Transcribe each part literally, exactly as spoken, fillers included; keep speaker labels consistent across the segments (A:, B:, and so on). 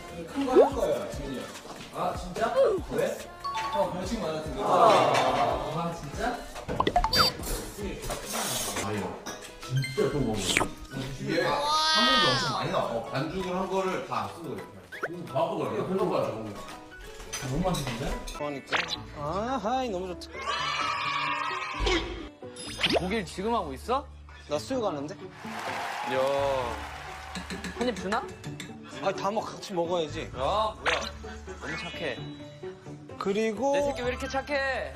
A: 큰 거 할 거예요, 지금. 아, 진짜? 왜? 어, 벌칙 많았던 거. 아, 아, 진짜?
B: 아니요. 진짜 또 먹는 거. 뒤에 한 번도 엄청 많이 나와. 어, 반죽을 한 거를 다 쓰고 이렇게. 음, 다 먹어요. 이거 별로 거야, 저거.
A: 너무 맛있는데?
C: 그러니까. 아, 하이, 너무 좋다.
D: 고기를 지금 하고 있어?
C: 나 수육 하는데?
D: 야. 한 입 주나?
C: 아, 다 먹, 같이 먹어야지.
D: 야, 뭐야. 너무 착해.
C: 그리고.
D: 내 새끼 왜 이렇게 착해?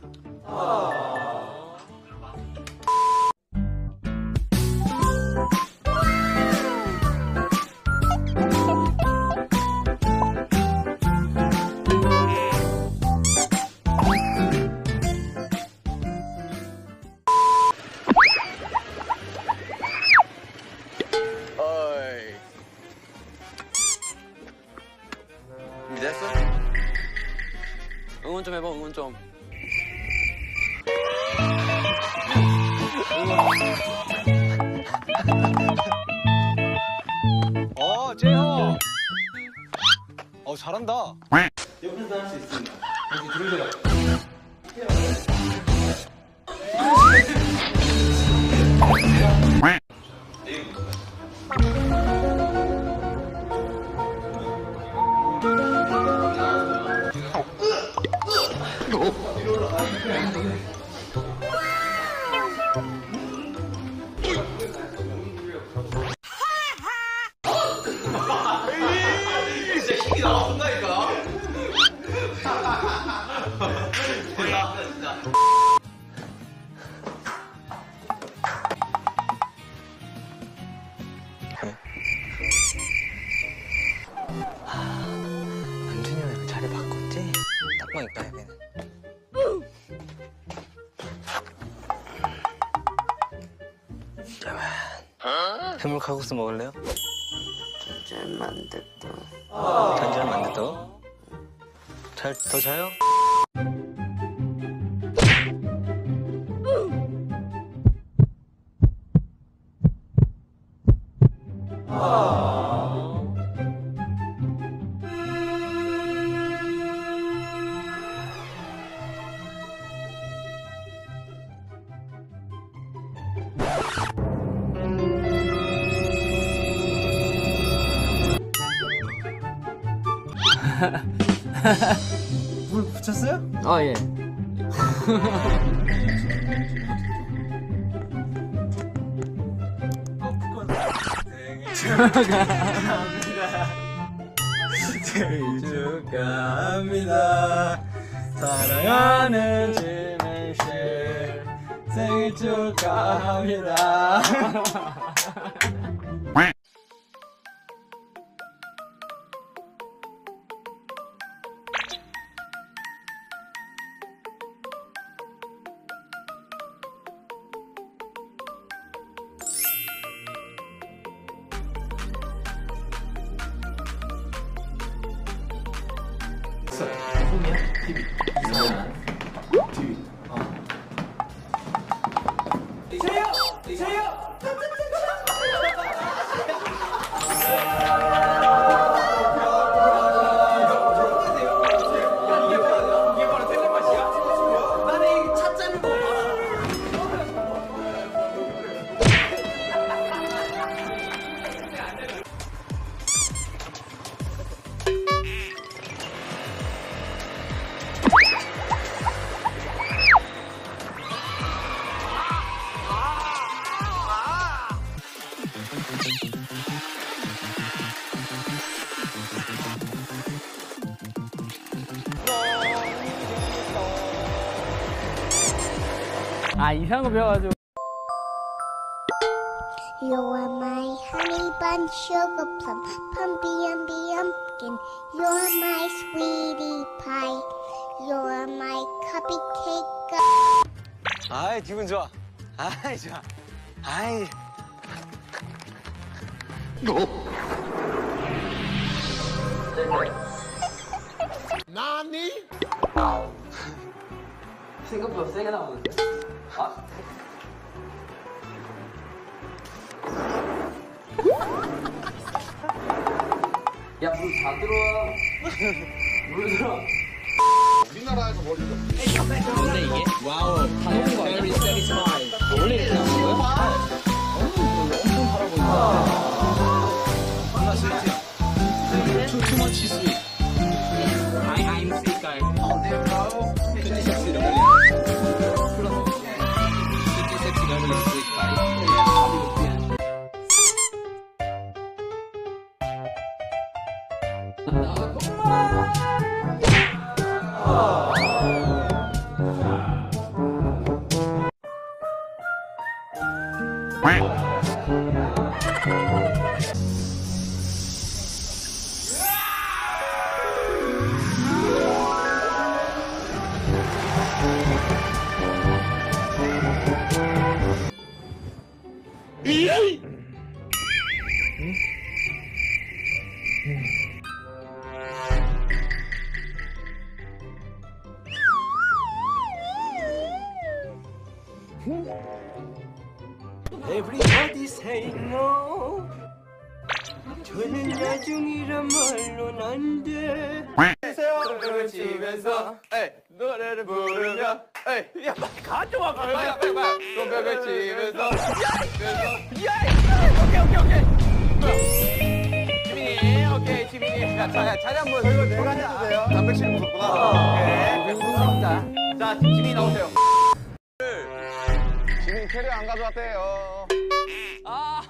C: 어이. 준비됐어?
D: 응원 좀 해봐, 응원 좀.
C: 어, 재호. 어, 잘한다.
A: 옆에서 할 수 있습니다. 여기 들으세요.
B: 진짜 힘이 나온다니까.
C: 남준이 형이 자리 바꿨지? 딱방 있다, 여기는. 잠깐만. 해물 칼국수 먹을래요?
E: 잘 만들다.
C: 잔잘 만들다. 잘, 더 자요?
A: 불 붙였어요?
D: 아, 예.
A: 생일 축하합니다. 사랑하는 지민씨 생일 축하합니다.
D: 폰이야? 티비. 이상한.
A: 티비. 어. 세요! 세요! 이게 바로 텔레파시야? 나는 이 차짜는 거
D: 아, 이상한 거 배워가지고.
E: You are my honey bun, sugar plum, pumpy umby umpkin. You're my sweetie pie. You're my cupcake.
C: 아이, 기분 좋아. 아이, 좋아. 아이.
B: 나니?
D: 생각보다 세게 나오는데? 아. 야, 물 다 들어와. 물 들어.
B: 우리나라에서 머리 좀.
D: 근데 이게 와우 다 녹은 거 아니야? 원래 이렇게 나온 거야? 엄청 달아 보인다.
C: 뭔가 스위트야. Too too much sweet.
D: I I'm sweet guy.
C: fifty sexy lovely. fifty sexy lovely sweet guy.
F: Everybody say no. 저는 나중이란 말로는 안 돼.
A: 새우를 치면서 에이, 노래를 부르며 에이, 야 빨리 가져와 빨리 빨리 빨리 손뼉을 치면서 야이 오케이 오케이 오케이 지민이 오케이 지민이 야 자, 자리 한번 이거 내가 해도 돼요? 단백질이 묻었구나 오케이 감사합니다 자 지민이 나오세요 지민이 캐리어 안 가져왔대요
C: 아.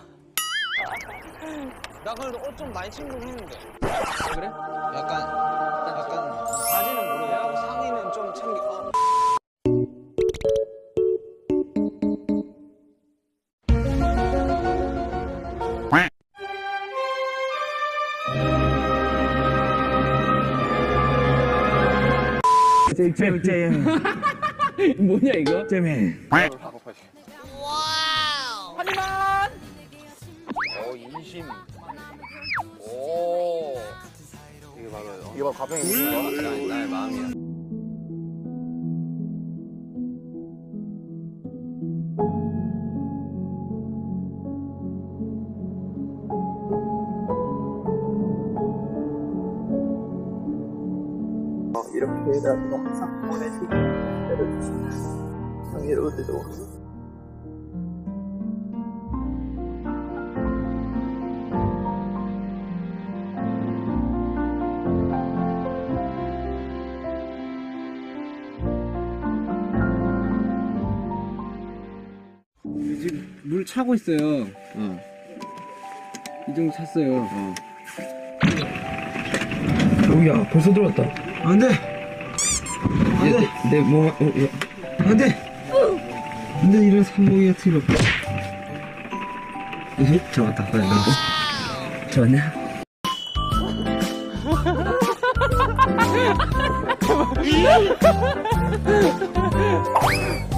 C: 나 그래도 옷 좀 많이 챙기긴 했는데.
D: 그래?
C: 약간 약간 바지는 모르겠고 상의는 좀 챙기. 어.
F: 잼잼
D: 뭐냐 이거?
F: 잼.
C: 오 인심. 오. 이게 바로
B: 이거 가평이 있는
C: 나의, 나의 마음이야.
F: 이렇게 해가지고 항상 보내주고 때려주시면 이러고 되도.
D: 지금 물 차고 있어요.
B: 응.
D: 이 정도 찼어요.
B: 어.
F: 오야 벌써 들어왔다. 안돼. 안돼. 내 몸. 어, 야. 안돼. 안돼 이런 산모기가 틀어. 이 잡았다. 빨리 넣어. 좋냐?